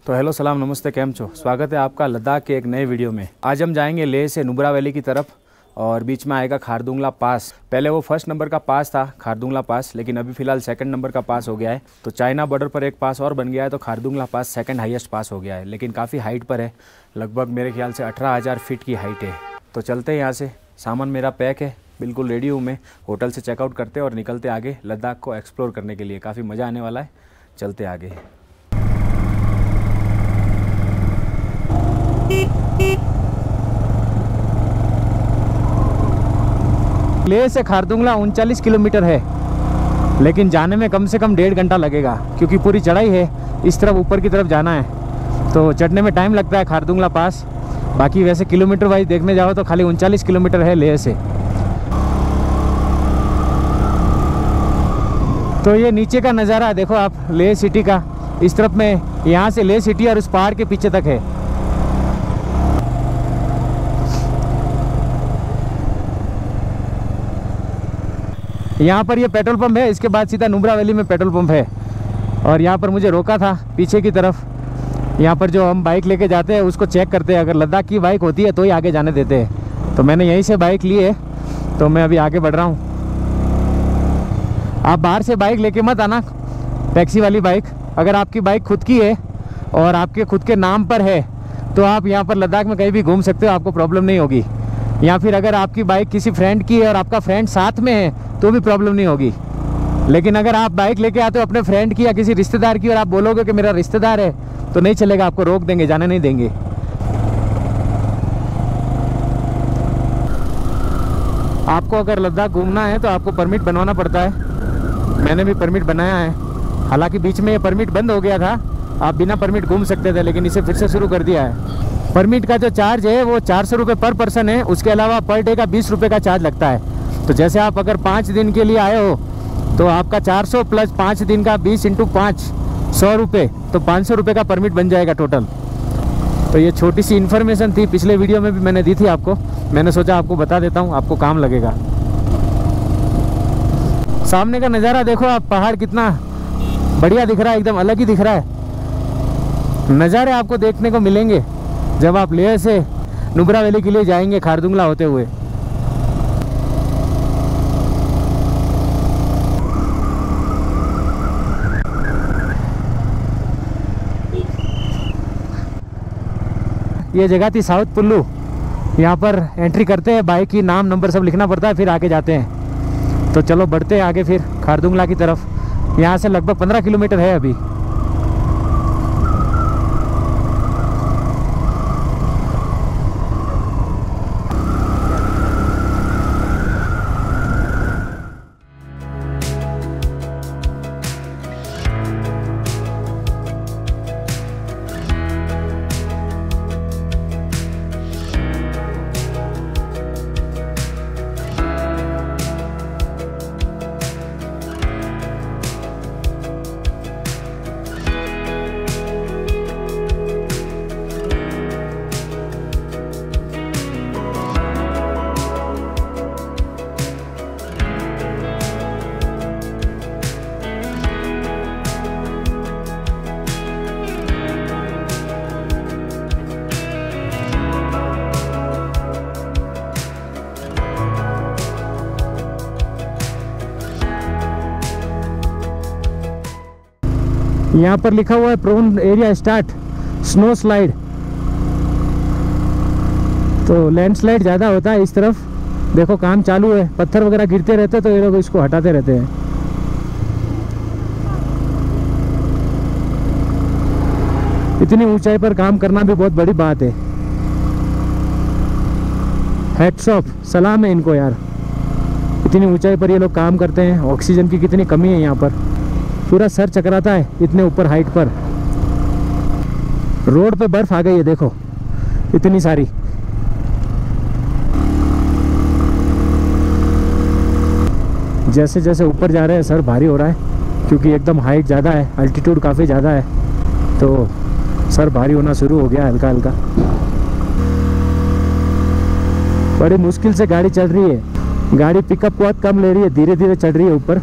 तो हेलो सलाम नमस्ते कैम छो। स्वागत है आपका लद्दाख के एक नए वीडियो में। आज हम जाएंगे लेह से नुब्रा वैली की तरफ और बीच में आएगा खारदुंगला पास। पहले वो फर्स्ट नंबर का पास था खारदुंगला पास, लेकिन अभी फ़िलहाल सेकंड नंबर का पास हो गया है। तो चाइना बॉर्डर पर एक पास और बन गया है, तो Khardungla pass second highest pass हो गया है, लेकिन काफ़ी हाइट पर है। लगभग मेरे ख्याल से 18,000 फीट की हाइट है। तो चलते हैं यहाँ से। सामान मेरा पैक है, बिल्कुल रेडी हूँ मैं। होटल से चेकआउट करते और निकलते आगे लद्दाख को एक्सप्लोर करने के लिए। काफ़ी मज़ा आने वाला है, चलते आगे। लेह से खारदुंगला 39 किलोमीटर है, लेकिन जाने में कम से कम 1.5 घंटा लगेगा, क्योंकि पूरी चढ़ाई है। इस तरफ ऊपर की तरफ जाना है, तो चढ़ने में टाइम लगता है खारदुंगला पास। बाकी वैसे किलोमीटर वाइज देखने जाओ तो खाली 39 किलोमीटर है लेह से। तो ये नीचे का नज़ारा देखो आप लेह सिटी का। इस तरफ में यहाँ से लेह सिटी और उस पहाड़ के पीछे तक है। यहाँ पर ये पेट्रोल पंप है, इसके बाद सीधा नुब्रा वैली में पेट्रोल पंप है। और यहाँ पर मुझे रोका था पीछे की तरफ। यहाँ पर जो हम बाइक लेके जाते हैं उसको चेक करते हैं, अगर लद्दाख की बाइक होती है तो ही आगे जाने देते हैं। तो मैंने यहीं से बाइक ली है, तो मैं अभी आगे बढ़ रहा हूँ। आप बाहर से बाइक लेके मत आना, टैक्सी वाली बाइक। अगर आपकी बाइक खुद की है और आपके खुद के नाम पर है तो आप यहाँ पर लद्दाख में कहीं भी घूम सकते हो, आपको प्रॉब्लम नहीं होगी। या फिर अगर आपकी बाइक किसी फ्रेंड की है और आपका फ्रेंड साथ में है तो भी प्रॉब्लम नहीं होगी। लेकिन अगर आप बाइक लेके आते हो अपने फ्रेंड की या किसी रिश्तेदार की और आप बोलोगे कि मेरा रिश्तेदार है, तो नहीं चलेगा, आपको रोक देंगे, जाने नहीं देंगे। आपको अगर लद्दाख घूमना है तो आपको परमिट बनवाना पड़ता है। मैंने भी परमिट बनाया है। हालांकि बीच में ये परमिट बंद हो गया था, आप बिना परमिट घूम सकते थे, लेकिन इसे फिर से शुरू कर दिया है। परमिट का जो चार्ज है वो 400 रुपये पर पर्सन है। उसके अलावा पर डे का 20 रुपये का चार्ज लगता है। तो जैसे आप अगर 5 दिन के लिए आए हो तो आपका 400 प्लस 5 दिन का 20 × 5 100 रुपये, तो 500 रुपये का परमिट बन जाएगा टोटल। तो ये छोटी सी इन्फॉर्मेशन थी, पिछले वीडियो में भी मैंने दी थी आपको। मैंने सोचा आपको बता देता हूँ, आपको काम लगेगा। सामने का नज़ारा देखो आप, पहाड़ कितना बढ़िया दिख रहा है, एकदम अलग ही दिख रहा है। नज़ारे आपको देखने को मिलेंगे जब आप लेह से नुब्रा वैली के लिए जाएंगे खारदुंगला होते हुए। ये जगह थी साउथ पुल्लू। यहाँ पर एंट्री करते हैं, बाइक की नाम नंबर सब लिखना पड़ता है, फिर आगे जाते हैं। तो चलो बढ़ते हैं आगे फिर खारदुंगला की तरफ। यहाँ से लगभग 15 किलोमीटर है अभी। यहाँ पर लिखा हुआ है prone area start snow slide. तो लैंडस्लाइड ज़्यादा होता है इस तरफ। देखो काम चालू है, पत्थर वगैरह गिरते रहते हैं, तो ये लोग इसको हटाते रहते हैं। इतनी ऊंचाई पर काम करना भी बहुत बड़ी बात है। हैट्स ऑफ, सलाम है इनको यार। इतनी ऊंचाई पर ये लोग काम करते हैं। ऑक्सीजन की कितनी कमी है यहाँ पर, पूरा सर चकराता है इतने ऊपर हाइट पर। रोड पे बर्फ आ गई है देखो, इतनी सारी। जैसे जैसे ऊपर जा रहे हैं सर भारी हो रहा है, क्योंकि एकदम हाइट ज़्यादा है, अल्टीट्यूड काफ़ी ज़्यादा है, तो सर भारी होना शुरू हो गया हल्का हल्का। बड़ी मुश्किल से गाड़ी चल रही है। गाड़ी पिकअप बहुत कम ले रही है, धीरे धीरे चढ़ रही है ऊपर।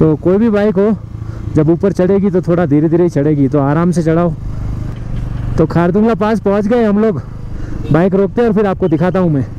तो कोई भी बाइक हो जब ऊपर चढ़ेगी तो थोड़ा धीरे धीरे चढ़ेगी, तो आराम से चढ़ाओ। तो खारदुंगला पास पहुंच गए हम लोग, बाइक रोकते हैं और फिर आपको दिखाता हूं मैं।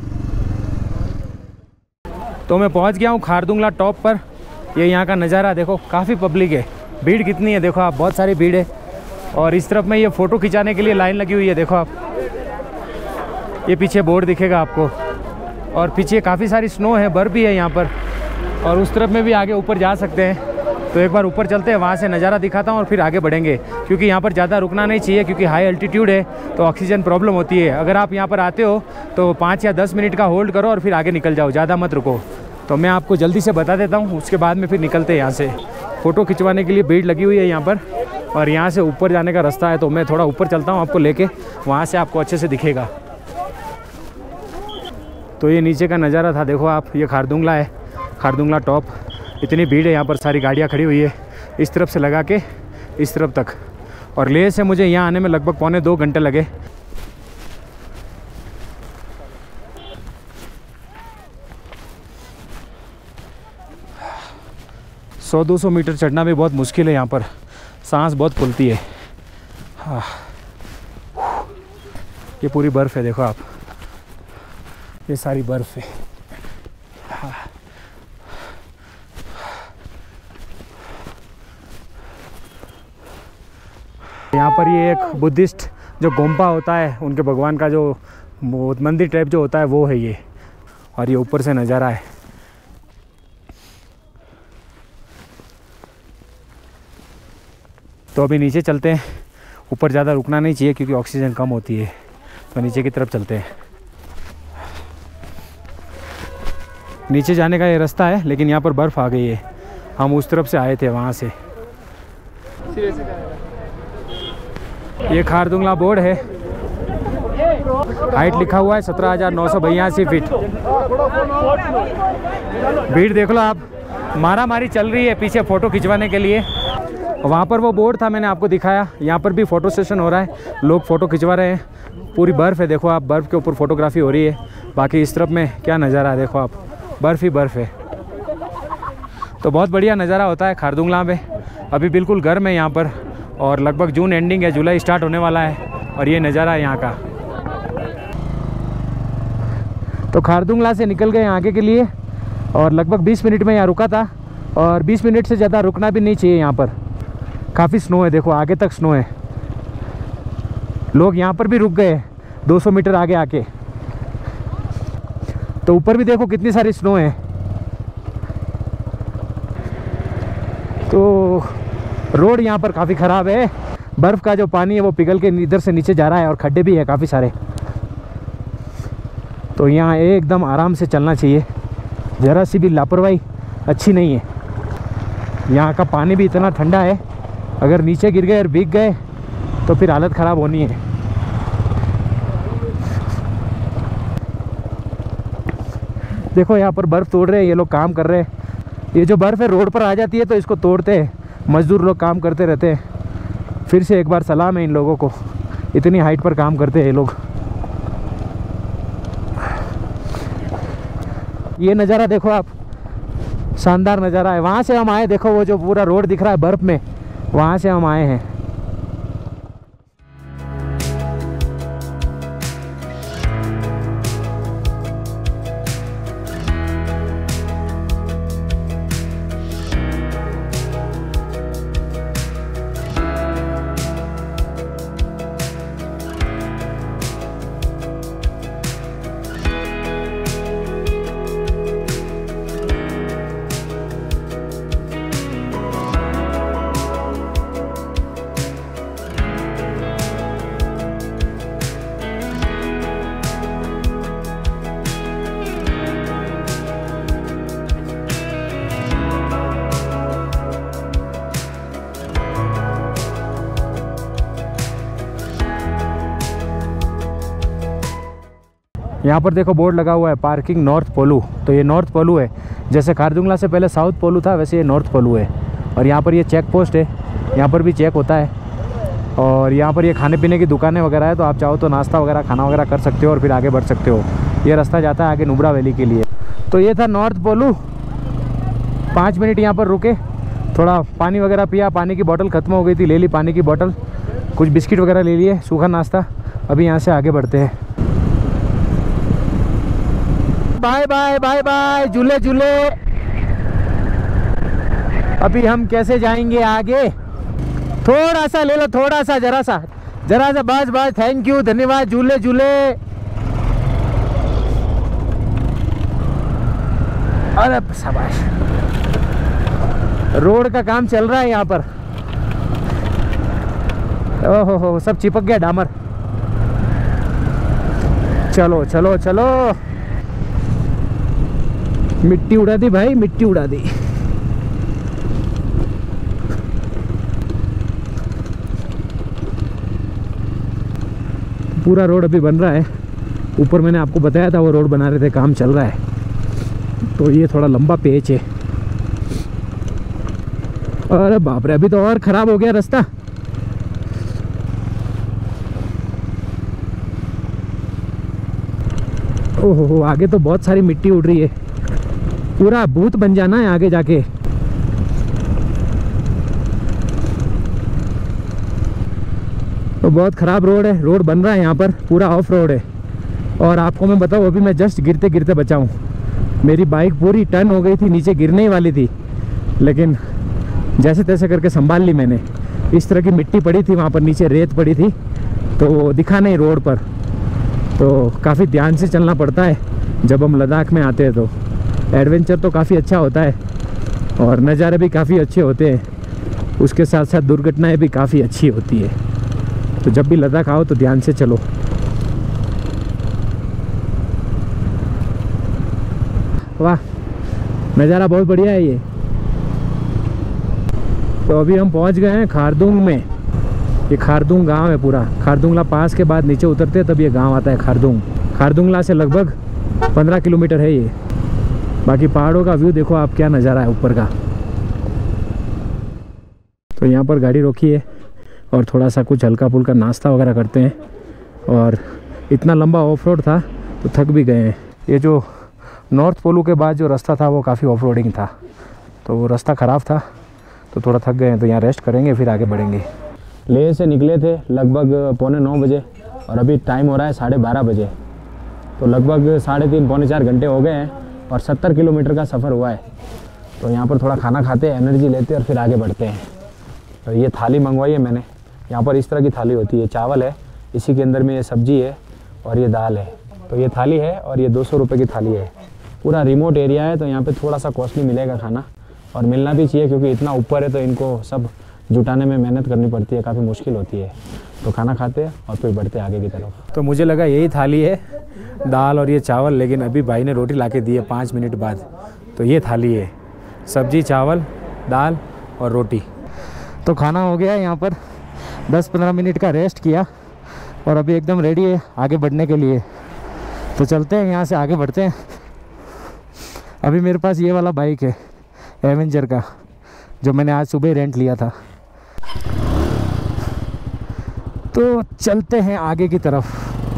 तो मैं पहुंच गया हूं खारदुंगला टॉप पर। ये यहाँ का नज़ारा देखो, काफ़ी पब्लिक है, भीड़ कितनी है देखो आप, बहुत सारी भीड़ है। और इस तरफ में ये फ़ोटो खिंचाने के लिए लाइन लगी हुई है, देखो आप, ये पीछे बोर्ड दिखेगा आपको। और पीछे काफ़ी सारी स्नो है, बर्फ़ भी है यहाँ पर। और उस तरफ में भी आगे ऊपर जा सकते हैं। तो एक बार ऊपर चलते हैं, वहाँ से नज़ारा दिखाता हूँ और फिर आगे बढ़ेंगे, क्योंकि यहाँ पर ज़्यादा रुकना नहीं चाहिए, क्योंकि हाई अल्टीट्यूड है तो ऑक्सीजन प्रॉब्लम होती है। अगर आप यहाँ पर आते हो तो 5 या 10 मिनट का होल्ड करो और फिर आगे निकल जाओ, ज़्यादा मत रुको। तो मैं आपको जल्दी से बता देता हूँ, उसके बाद में फिर निकलते हैं यहाँ से। फ़ोटो खिंचवाने के लिए भीड़ लगी हुई है यहाँ पर, और यहाँ से ऊपर जाने का रास्ता है। तो मैं थोड़ा ऊपर चलता हूँ आपको लेके, वहाँ से आपको अच्छे से दिखेगा। तो ये नीचे का नज़ारा था, देखो आप, ये खारदुंगला है, खारदुंगला टॉप। इतनी भीड़ है यहाँ पर, सारी गाड़ियाँ खड़ी हुई है इस तरफ से लगा के इस तरफ तक। और लेह से मुझे यहाँ आने में लगभग पौने 2 घंटे लगे। सौ 200 मीटर चढ़ना भी बहुत मुश्किल है यहाँ पर, सांस बहुत फूलती है। हाँ, ये पूरी बर्फ़ है, देखो आप, ये सारी बर्फ़ है। हाँ। यहाँ पर ये एक बुद्धिस्ट जो गोम्पा होता है, उनके भगवान का जो मंदिर टाइप जो होता है वो है ये। और ये ऊपर से नज़ारा है। तो अभी नीचे चलते हैं, ऊपर ज़्यादा रुकना नहीं चाहिए क्योंकि ऑक्सीजन कम होती है। तो नीचे की तरफ चलते हैं। नीचे जाने का ये रास्ता है, लेकिन यहाँ पर बर्फ़ आ गई है, हम उस तरफ से आए थे वहाँ से। ये खारदुंगला बोर्ड है, हाइट लिखा हुआ है 17,982 फीट। भीड़ देख लो आप, मारा मारी चल रही है पीछे फ़ोटो खिंचवाने के लिए। वहाँ पर वो बोर्ड था, मैंने आपको दिखाया। यहाँ पर भी फ़ोटो सेशन हो रहा है, लोग फ़ोटो खिंचवा रहे हैं। पूरी बर्फ़ है, देखो आप, बर्फ़ के ऊपर फ़ोटोग्राफी हो रही है। बाकी इस तरफ में क्या नज़ारा है, देखो आप, बर्फ़ ही बर्फ़ है। तो बहुत बढ़िया नज़ारा होता है खारदुंगला में। अभी बिल्कुल गर्म है यहाँ पर, और लगभग जून एंडिंग है, जुलाई स्टार्ट होने वाला है। और ये नज़ारा है यहाँ का। तो खारदुंगला से निकल गए आगे के लिए, और लगभग 20 मिनट में यहाँ रुका था। और 20 मिनट से ज़्यादा रुकना भी नहीं चाहिए यहाँ पर, काफ़ी स्नो है, देखो आगे तक स्नो है। लोग यहाँ पर भी रुक गए 200 मीटर आगे आके। तो ऊपर भी देखो कितनी सारी स्नो है। तो रोड यहाँ पर काफ़ी ख़राब है, बर्फ़ का जो पानी है वो पिघल के इधर से नीचे जा रहा है, और खड्डे भी है काफ़ी सारे। तो यहाँ एकदम आराम से चलना चाहिए, ज़रा सी भी लापरवाही अच्छी नहीं है। यहाँ का पानी भी इतना ठंडा है, अगर नीचे गिर गए और भीग गए तो फिर हालत ख़राब होनी है। देखो यहाँ पर बर्फ़ तोड़ रहे हैं ये लोग, काम कर रहे हैं। ये जो बर्फ़ है रोड पर आ जाती है तो इसको तोड़ते हैं, मज़दूर लोग काम करते रहते हैं। फिर से एक बार सलाम है इन लोगों को, इतनी हाइट पर काम करते हैं ये लोग। ये नज़ारा देखो आप, शानदार नज़ारा है। वहाँ से हम आए, देखो वो जो पूरा रोड दिख रहा है बर्फ़ में, वहाँ से हम आए हैं। यहाँ पर देखो बोर्ड लगा हुआ है, पार्किंग नॉर्थ पोलू। तो ये नॉर्थ पोलू है, जैसे खारदुंगला से पहले साउथ पोलू था वैसे ये नॉर्थ पोलू है। और यहाँ पर ये चेक पोस्ट है, यहाँ पर भी चेक होता है। और यहाँ पर ये खाने पीने की दुकानें वगैरह है, तो आप चाहो तो नाश्ता वगैरह खाना वगैरह कर सकते हो और फिर आगे बढ़ सकते हो। ये रास्ता जाता है आगे नुब्रा वैली के लिए। तो ये था नॉर्थ पोलू। 5 मिनट यहाँ पर रुके थोड़ा पानी वगैरह पिया, पानी की बोतल ख़त्म हो गई थी, ले ली पानी की बोतल, कुछ बिस्किट वगैरह ले लिए, सूखा नाश्ता। अभी यहाँ से आगे बढ़ते हैं। बाय बाय बाय बाय झूले झूले। अभी हम कैसे जाएंगे आगे? थोड़ा सा ले लो, थोड़ा सा, जरा सा बस बस, थैंक यू, धन्यवाद। झूले झूले। अरे शाबाश, रोड का काम चल रहा है यहाँ पर। ओहो हो, सब चिपक गया डामर। चलो चलो चलो, मिट्टी उड़ा दी भाई, मिट्टी उड़ा दी। पूरा रोड अभी बन रहा है। ऊपर मैंने आपको बताया था वो रोड बना रहे थे, काम चल रहा है। तो ये थोड़ा लंबा पेच है। अरे बाप रे, अभी तो और ख़राब हो गया रास्ता। ओहो, आगे तो बहुत सारी मिट्टी उड़ रही है। पूरा भूत बन जाना है आगे जाके। तो बहुत ख़राब रोड है, रोड बन रहा है यहाँ पर, पूरा ऑफ रोड है। और आपको मैं बताऊँ, अभी मैं जस्ट गिरते गिरते बचा हूँ। मेरी बाइक पूरी टर्न हो गई थी, नीचे गिरने ही वाली थी, लेकिन जैसे तैसे करके संभाल ली मैंने। इस तरह की मिट्टी पड़ी थी वहाँ पर, नीचे रेत पड़ी थी, तो दिखा नहीं रोड पर। तो काफ़ी ध्यान से चलना पड़ता है जब हम लद्दाख में आते हैं। तो एडवेंचर तो काफ़ी अच्छा होता है और नज़ारे भी काफ़ी अच्छे होते हैं, उसके साथ साथ दुर्घटनाएं भी काफ़ी अच्छी होती है। तो जब भी लद्दाख आओ तो ध्यान से चलो। वाह, नज़ारा बहुत बढ़िया है ये। तो अभी हम पहुंच गए हैं खारदुंग में। ये खारदुंग गांव है पूरा। खारदुंगला पास के बाद नीचे उतरते हैं तब ये गांव आता है खारदुंग। खारदुंगला से लगभग 15 किलोमीटर है ये। बाकी पहाड़ों का व्यू देखो आप, क्या नज़ारा है ऊपर का। तो यहाँ पर गाड़ी रोकी है और थोड़ा सा कुछ हल्का फुल्का नाश्ता वगैरह करते हैं। और इतना लंबा ऑफ रोड था तो थक भी गए हैं। ये जो नॉर्थ पोलू के बाद जो रास्ता था वो काफ़ी ऑफ रोडिंग था, तो वो रास्ता ख़राब था, तो थोड़ा थक गए हैं। तो यहाँ रेस्ट करेंगे, फिर आगे बढ़ेंगे। लेह से निकले थे लगभग 8:45 बजे और अभी टाइम हो रहा है 12:30 बजे। तो लगभग 3.5 पौने 4 घंटे हो गए हैं और 70 किलोमीटर का सफ़र हुआ है। तो यहाँ पर थोड़ा खाना खाते हैं, एनर्जी लेते हैं और फिर आगे बढ़ते हैं। तो ये थाली मंगवाई है मैंने। यहाँ पर इस तरह की थाली होती है, चावल है, इसी के अंदर में ये सब्जी है और ये दाल है। तो ये थाली है और ये 200 रुपये की थाली है। पूरा रिमोट एरिया है, तो यहाँ पे थोड़ा सा कॉस्टली मिलेगा खाना, और मिलना भी चाहिए क्योंकि इतना ऊपर है तो इनको सब जुटाने में मेहनत करनी पड़ती है, काफ़ी मुश्किल होती है। तो खाना खाते हैं और फिर बढ़ते आगे की तरफ। तो मुझे लगा यही थाली है, दाल और ये चावल, लेकिन अभी भाई ने रोटी ला के दी है 5 मिनट बाद। तो ये थाली है, सब्जी, चावल, दाल और रोटी। तो खाना हो गया, यहाँ पर 10-15 मिनट का रेस्ट किया और अभी एकदम रेडी है आगे बढ़ने के लिए। तो चलते हैं, यहाँ से आगे बढ़ते हैं। अभी मेरे पास ये वाला बाइक है एवेंजर का, जो मैंने आज सुबह रेंट लिया था। तो चलते हैं आगे की तरफ।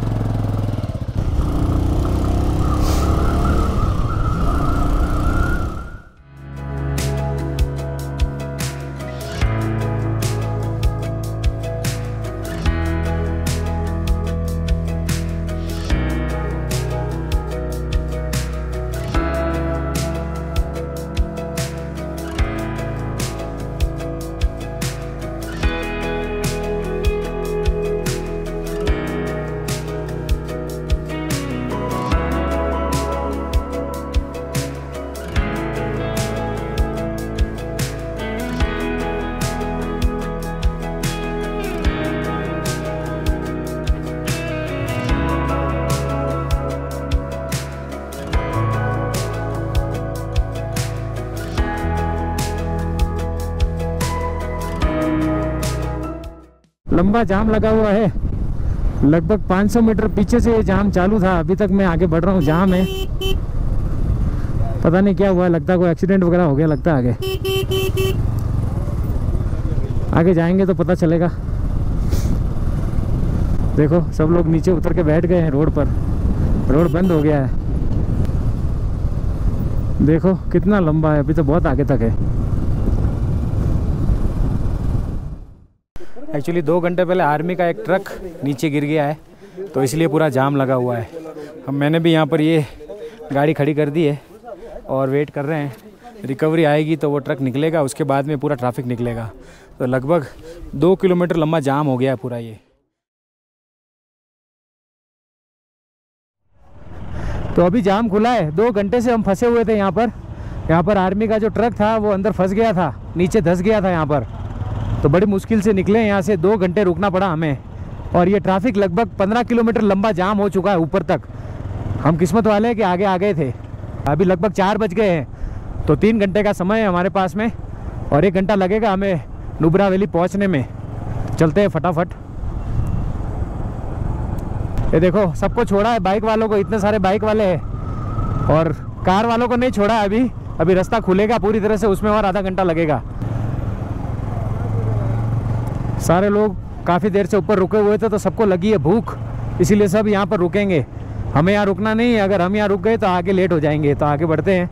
लंबा जाम लगा हुआ है, लगभग 500 मीटर पीछे से ये जाम चालू था। अभी तक मैं आगे बढ़ रहा हूँ, जाम है, पता नहीं क्या हुआ, लगता है कोई एक्सीडेंट वगैरह हो गया लगता है। आगे जाएंगे तो पता चलेगा। देखो सब लोग नीचे उतर के बैठ गए हैं रोड पर, रोड बंद हो गया है। देखो कितना लंबा है, अभी तो बहुत आगे तक है। एक्चुअली 2 घंटे पहले आर्मी का एक ट्रक नीचे गिर गया है, तो इसलिए पूरा जाम लगा हुआ है। हम मैंने भी यहाँ पर ये गाड़ी खड़ी कर दी है और वेट कर रहे हैं, रिकवरी आएगी तो वो ट्रक निकलेगा, उसके बाद में पूरा ट्रैफिक निकलेगा। तो लगभग 2 किलोमीटर लंबा जाम हो गया है पूरा ये। तो अभी जाम खुला है, 2 घंटे से हम फंसे हुए थे यहाँ पर आर्मी का जो ट्रक था वो अंदर फंस गया था, नीचे धंस गया था यहाँ पर। तो बड़ी मुश्किल से निकले यहाँ से, 2 घंटे रुकना पड़ा हमें। और ये ट्रैफिक लगभग 15 किलोमीटर लंबा जाम हो चुका है ऊपर तक। हम किस्मत वाले हैं कि आगे आ गए थे। अभी लगभग 4 बज गए हैं, तो 3 घंटे का समय है हमारे पास में और 1 घंटा लगेगा हमें नुब्रा वैली पहुँचने में। चलते हैं फटाफट। ये देखो सबको छोड़ा है, बाइक वालों को, इतने सारे बाइक वाले हैं, और कार वालों को नहीं छोड़ा है अभी रास्ता खुलेगा पूरी तरह से, उसमें और आधा घंटा लगेगा। सारे लोग काफ़ी देर से ऊपर रुके हुए थे, तो सबको लगी है भूख, इसीलिए सब यहाँ पर रुकेंगे। हमें यहाँ रुकना नहीं है, अगर हम यहाँ रुक गए तो आगे लेट हो जाएंगे। तो आगे बढ़ते हैं।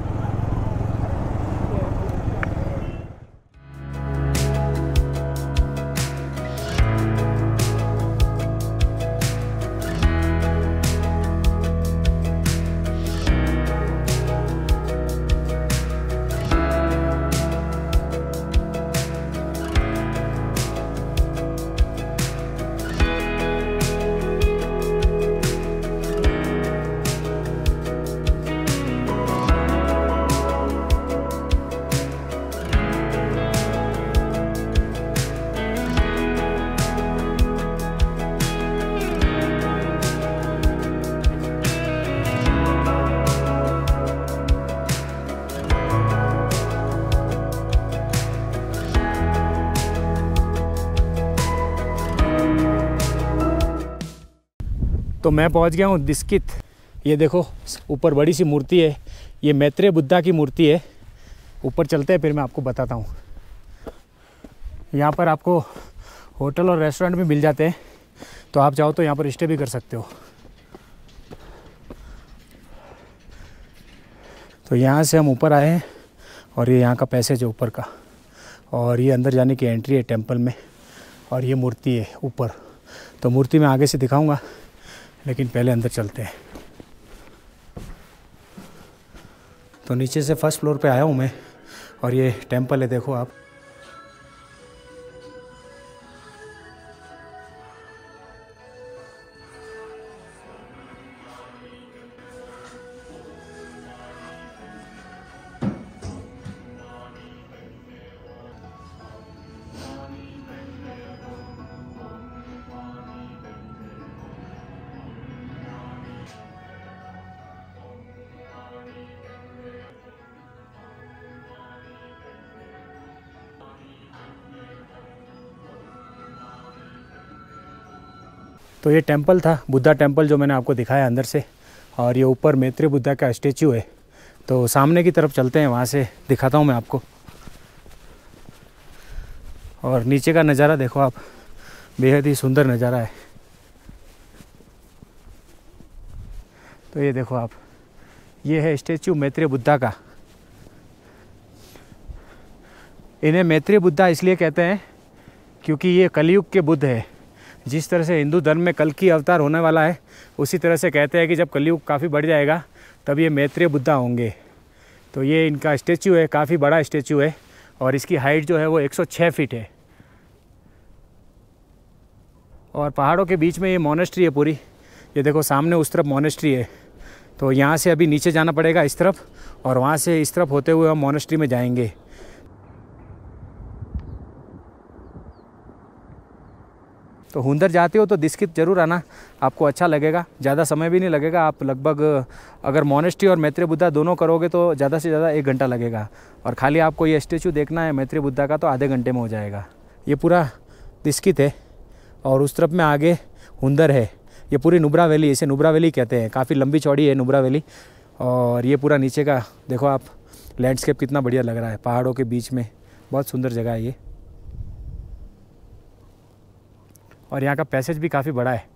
तो मैं पहुंच गया हूं दिस्कित। ये देखो ऊपर बड़ी सी मूर्ति है, ये मैत्रेय बुद्धा की मूर्ति है। ऊपर चलते हैं, फिर मैं आपको बताता हूं। यहाँ पर आपको होटल और रेस्टोरेंट भी मिल जाते हैं, तो आप चाहो तो यहाँ पर स्टे भी कर सकते हो। तो यहाँ से हम ऊपर आए हैं और ये यहाँ का पैसेज है ऊपर का, और ये अंदर जाने की एंट्री है टेंपल में, और ये मूर्ति है ऊपर। तो मूर्ति मैं आगे से दिखाऊंगा, लेकिन पहले अंदर चलते हैं। तो नीचे से फर्स्ट फ्लोर पे आया हूँ मैं, और ये टेंपल है, देखो आप। तो ये टेंपल था, बुद्धा टेंपल, जो मैंने आपको दिखाया अंदर से। और ये ऊपर मैत्रेय बुद्धा का स्टैचू है। तो सामने की तरफ चलते हैं, वहाँ से दिखाता हूँ मैं आपको। और नीचे का नज़ारा देखो आप, बेहद ही सुंदर नज़ारा है। तो ये देखो आप, ये है स्टैचू मैत्रेय बुद्धा का। इन्हें मैत्रेय बुद्धा इसलिए कहते हैं क्योंकि ये कलयुग के बुद्ध है। जिस तरह से हिंदू धर्म में कल की अवतार होने वाला है, उसी तरह से कहते हैं कि जब कलयुग काफ़ी बढ़ जाएगा तब ये मैत्रेय बुद्धा होंगे। तो ये इनका स्टैचू है, काफ़ी बड़ा स्टैचू है, और इसकी हाइट जो है वो 106 फीट है। और पहाड़ों के बीच में ये मोनेस्ट्री है पूरी। ये देखो सामने उस तरफ मोनेस्ट्री है। तो यहाँ से अभी नीचे जाना पड़ेगा इस तरफ, और वहाँ से इस तरफ होते हुए हम मोनेस्ट्री में जाएंगे। तो हुंदर जाते हो तो दिस्कित ज़रूर आना, आपको अच्छा लगेगा। ज़्यादा समय भी नहीं लगेगा। आप लगभग अगर मोनेस्ट्री और मैत्रेय बुद्धा दोनों करोगे तो ज़्यादा से ज़्यादा 1 घंटा लगेगा, और खाली आपको ये स्टैचू देखना है मैत्रेय बुद्धा का तो आधे घंटे में हो जाएगा। ये पूरा दिस्कित है, और उस तरफ में आगे हुंदर है। ये पूरी नुब्रा वैली, इसे नुब्रा वैली कहते हैं। काफ़ी लंबी चौड़ी है नुब्रा वैली। और ये पूरा नीचे का देखो आप, लैंडस्केप कितना बढ़िया लग रहा है पहाड़ों के बीच में। बहुत सुंदर जगह है ये। और यहाँ का पैसेज भी काफ़ी बड़ा है।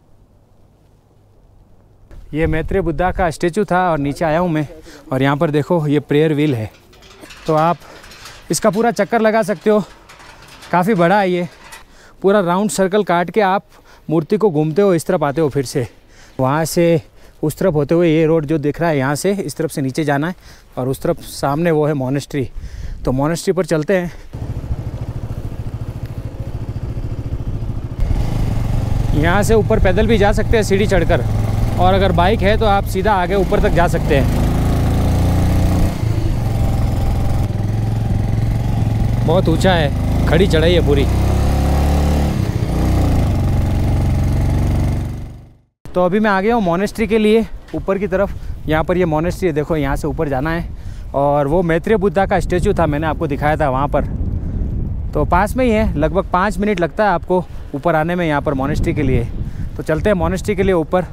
ये मैत्रेय बुद्धा का स्टैचू था, और नीचे आया हूँ मैं, और यहाँ पर देखो ये प्रेयर व्हील है। तो आप इसका पूरा चक्कर लगा सकते हो, काफ़ी बड़ा है ये। पूरा राउंड सर्कल काट के आप मूर्ति को घूमते हो, इस तरफ आते हो, फिर से वहाँ से उस तरफ होते हुए ये रोड जो दिख रहा है यहाँ से इस तरफ से नीचे जाना है, और उस तरफ सामने वो है मोनेस्ट्री। तो मोनेस्ट्री पर चलते हैं। यहाँ से ऊपर पैदल भी जा सकते हैं सीढ़ी चढ़कर, और अगर बाइक है तो आप सीधा आगे ऊपर तक जा सकते हैं। बहुत ऊंचा है, खड़ी चढ़ाई है पूरी। तो अभी मैं आ गया हूँ मोनेस्ट्री के लिए ऊपर की तरफ। यहाँ पर ये मोनेस्ट्री है, देखो यहाँ से ऊपर जाना है, और वो मैत्रेय बुद्धा का स्टैचू था, मैंने आपको दिखाया था वहाँ पर। तो पास में ही है, लगभग 5 मिनट लगता है आपको ऊपर आने में यहाँ पर मोनेस्ट्री के लिए। तो चलते हैं मोनेस्ट्री के लिए ऊपर।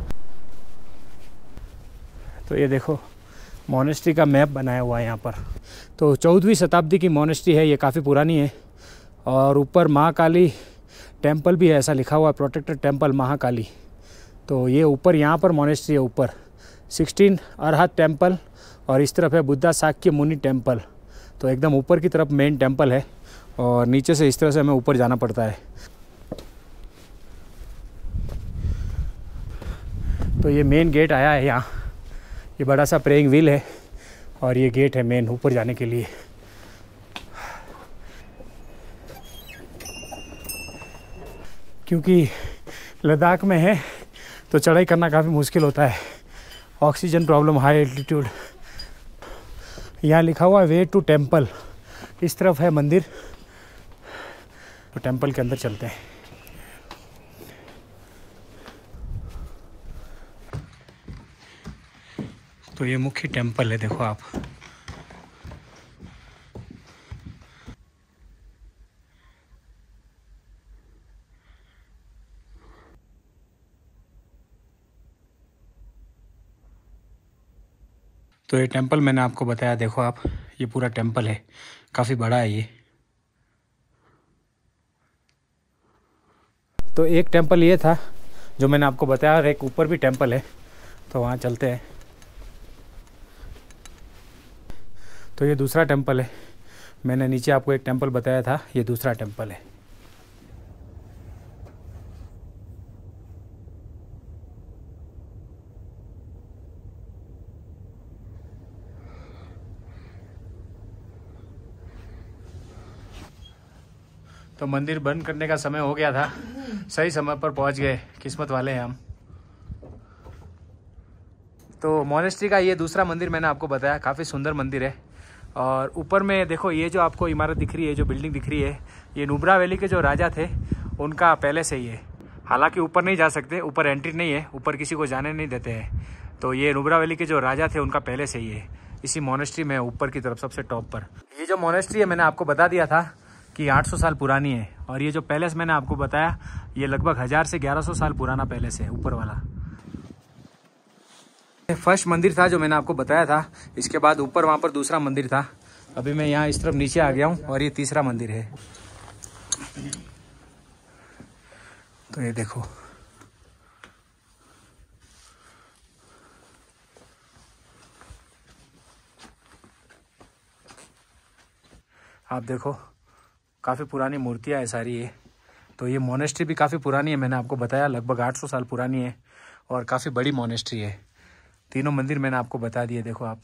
तो ये देखो मोनेस्ट्री का मैप बनाया हुआ है यहाँ पर। तो 14वीं शताब्दी की मोनेस्ट्री है, ये काफ़ी पुरानी है। और ऊपर महाकाली टेम्पल भी है, ऐसा लिखा हुआ है, प्रोटेक्टेड टेम्पल महाकाली। तो ये ऊपर यहाँ पर मोनेस्ट्री है ऊपर, 16 अरहत टेम्पल, और इस तरफ है बुद्धा शाक्य मुनि टेम्पल। तो एकदम ऊपर की तरफ मेन टेम्पल है, और नीचे से इस तरह से हमें ऊपर जाना पड़ता है। तो ये मेन गेट आया है यहाँ, ये बड़ा सा प्रेइंग व्हील है, और ये गेट है मेन ऊपर जाने के लिए। क्योंकि लद्दाख में है तो चढ़ाई करना काफ़ी मुश्किल होता है, ऑक्सीजन प्रॉब्लम, हाई एल्टीट्यूड। यहाँ लिखा हुआ है वे टू टेम्पल, इस तरफ है मंदिर। तो टेम्पल के अंदर चलते हैं। तो ये मुख्य टेम्पल है, देखो आप। तो ये टेम्पल मैंने आपको बताया, देखो आप, ये पूरा टेम्पल है, काफ़ी बड़ा है ये। तो एक टेम्पल ये था जो मैंने आपको बताया, और एक ऊपर भी टेम्पल है, तो वहाँ चलते हैं। तो ये दूसरा टेम्पल है, मैंने नीचे आपको एक टेम्पल बताया था, ये दूसरा टेम्पल है। तो मंदिर बंद करने का समय हो गया था, सही समय पर पहुंच गए, किस्मत वाले हैं हम। तो मोनेस्ट्री का ये दूसरा मंदिर मैंने आपको बताया, काफ़ी सुंदर मंदिर है। और ऊपर में देखो, ये जो आपको इमारत दिख रही है, जो बिल्डिंग दिख रही है, ये नुब्रा वैली के जो राजा थे उनका पैलेस है ये। हालांकि ऊपर नहीं जा सकते, ऊपर एंट्री नहीं है, ऊपर किसी को जाने नहीं देते हैं। तो ये नुब्रा वैली के जो राजा थे उनका पैलेस है ये, इसी मोनेस्ट्री में ऊपर की तरफ सबसे टॉप पर। ये जो मोनेस्ट्री है मैंने आपको बता दिया था कि 800 साल पुरानी है, और ये जो पैलेस मैंने आपको बताया ये लगभग 1000 से 1100 साल पुराना पैलेस है ऊपर वाला। फर्स्ट मंदिर था जो मैंने आपको बताया था, इसके बाद ऊपर वहाँ पर दूसरा मंदिर था। अभी मैं यहाँ इस तरफ नीचे आ गया हूँ, और ये तीसरा मंदिर है। तो ये देखो, आप देखो काफ़ी पुरानी मूर्तियाँ है सारी ये। तो ये मोनेस्ट्री भी काफ़ी पुरानी है, मैंने आपको बताया लगभग 800 साल पुरानी है, और काफ़ी बड़ी मोनेस्ट्री है। तीनों मंदिर मैंने आपको बता दिए, देखो आप।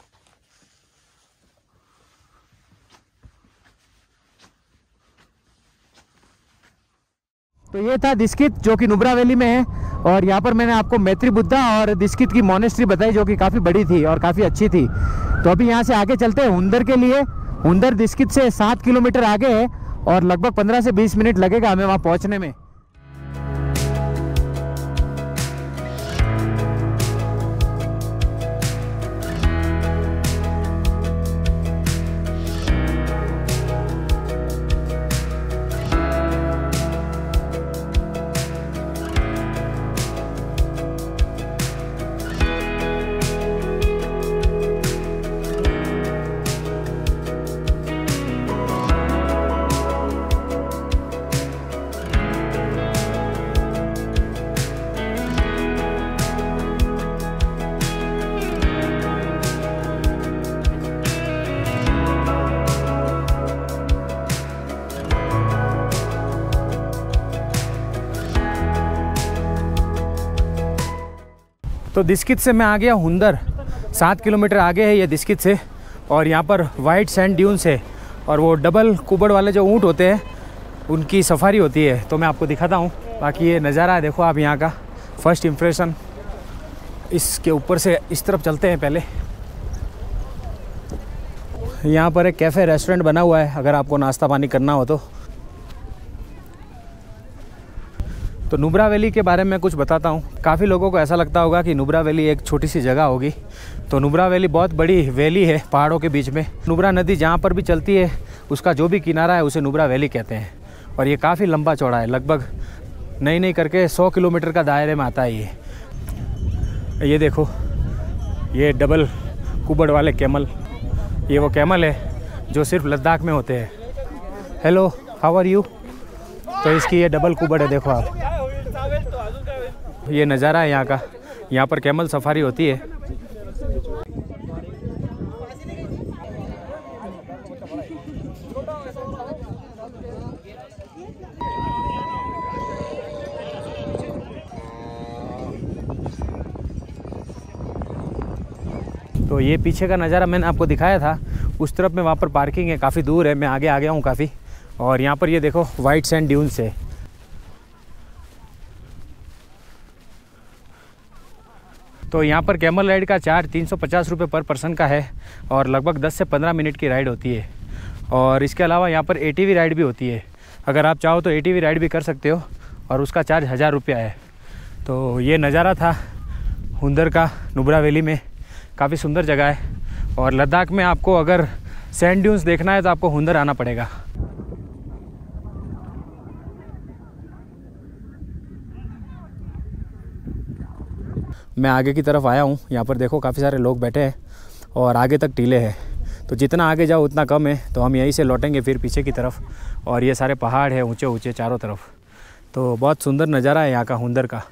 तो ये था दिस्कित जो कि नुब्रा वैली में है, और यहाँ पर मैंने आपको मैत्रेय बुद्धा और दिस्कित की मोनेस्ट्री बताई जो कि काफ़ी बड़ी थी और काफ़ी अच्छी थी। तो अभी यहाँ से आगे चलते हैं हुंदर के लिए। हुंदर दिस्कित से 7 किलोमीटर आगे है, और लगभग 15 से 20 मिनट लगेगा हमें वहाँ पहुँचने में। तो दिस्कित से मैं आ गया हुंदर, 7 किलोमीटर आगे है ये दिस्कित से। और यहाँ पर वाइट सैंड ड्यून्स है और वो डबल कुबड़ वाले जो ऊँट होते हैं उनकी सफारी होती है, तो मैं आपको दिखाता हूँ। बाकी ये नज़ारा है, देखो आप यहाँ का फर्स्ट इम्प्रेशन। इसके ऊपर से इस तरफ चलते हैं पहले। यहाँ पर एक कैफ़े रेस्टोरेंट बना हुआ है अगर आपको नाश्ता पानी करना हो तो नुब्रा वैली के बारे में कुछ बताता हूँ। काफ़ी लोगों को ऐसा लगता होगा कि नुब्रा वैली एक छोटी सी जगह होगी, तो नुब्रा वैली बहुत बड़ी वैली है पहाड़ों के बीच में। नुब्रा नदी जहाँ पर भी चलती है उसका जो भी किनारा है उसे नुब्रा वैली कहते हैं। और ये काफ़ी लंबा चौड़ा है, लगभग नहीं करके 100 किलोमीटर का दायरे में आता है ये देखो, ये डबल कुबड़ वाले कैमल, ये वो कैमल है जो सिर्फ लद्दाख में होते हैं। Hello, how are you. तो इसकी ये डबल कुबड़ है, देखो आप, ये नज़ारा है यहाँ का। यहाँ पर कैमल सफारी होती है। तो ये पीछे का नज़ारा मैंने आपको दिखाया था, उस तरफ में वहाँ पर पार्किंग है, काफ़ी दूर है, मैं आगे आ गया हूँ काफ़ी। और यहाँ पर ये देखो वाइट सैंड ड्यून्स है। तो यहाँ पर कैमल राइड का चार्ज 350 रुपये पर पर्सन का है और लगभग 10 से 15 मिनट की राइड होती है। और इसके अलावा यहाँ पर ATV राइड भी होती है, अगर आप चाहो तो ATV राइड भी कर सकते हो और उसका चार्ज 1000 रुपया है। तो ये नज़ारा था हुंदर का नुब्रा वैली में, काफ़ी सुंदर जगह है। और लद्दाख में आपको अगर सैंड ड्यून्स देखना है तो आपको हुंदर आना पड़ेगा। मैं आगे की तरफ आया हूँ, यहाँ पर देखो काफ़ी सारे लोग बैठे हैं और आगे तक टीले हैं, तो जितना आगे जाओ उतना कम है। तो हम यहीं से लौटेंगे फिर पीछे की तरफ। और ये सारे पहाड़ हैं ऊंचे ऊंचे चारों तरफ, तो बहुत सुंदर नज़ारा है यहाँ का हुंदर का।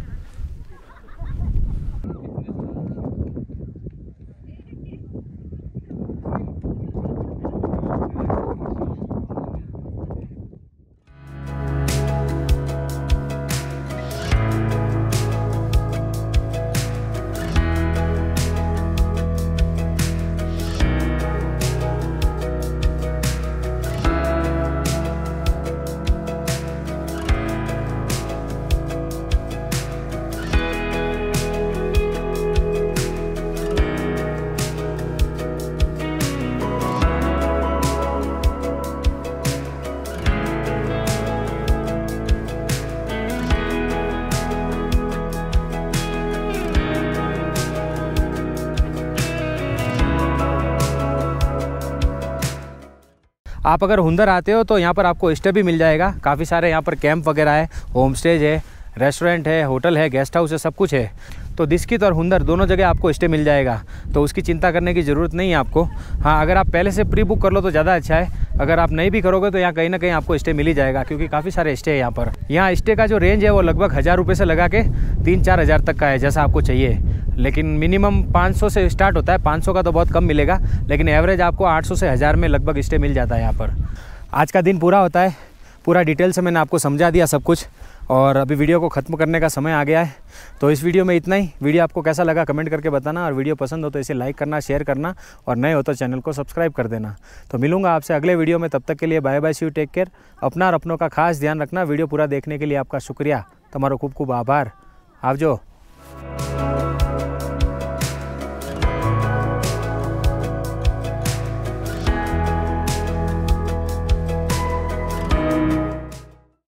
आप अगर हुंदर आते हो तो यहाँ पर आपको स्टे भी मिल जाएगा। काफ़ी सारे यहाँ पर कैंप वगैरह है, होम स्टेज है, रेस्टोरेंट है, होटल है, गेस्ट हाउस है, सब कुछ है। तो दिस्कित और हुंदर दोनों जगह आपको स्टे मिल जाएगा, तो उसकी चिंता करने की ज़रूरत नहीं है आपको। हाँ, अगर आप पहले से प्री बुक कर लो तो ज़्यादा अच्छा है। अगर आप नहीं भी करोगे तो यहाँ कहीं ना कहीं आपको स्टे मिल ही जाएगा, क्योंकि काफ़ी सारे स्टे है यहाँ पर। यहाँ स्टे का जो रेंज है वो लगभग 1000 रुपये से लगा के 3-4 हज़ार तक का है, जैसा आपको चाहिए। लेकिन मिनिमम 500 से स्टार्ट होता है, 500 का तो बहुत कम मिलेगा, लेकिन एवरेज आपको 800 से 1000 में लगभग स्टे मिल जाता है यहाँ पर। आज का दिन पूरा होता है, पूरा डिटेल से मैंने आपको समझा दिया सब कुछ, और अभी वीडियो को ख़त्म करने का समय आ गया है। तो इस वीडियो में इतना ही। वीडियो आपको कैसा लगा कमेंट करके बताना, और वीडियो पसंद हो तो इसे लाइक करना, शेयर करना, और नए हो तो चैनल को सब्सक्राइब कर देना। तो मिलूंगा आपसे अगले वीडियो में, तब तक के लिए bye bye, see you, take care. अपना और अपनों का खास ध्यान रखना। वीडियो पूरा देखने के लिए आपका शुक्रिया, तुम्हारा खूब खूब आभार। आवजो।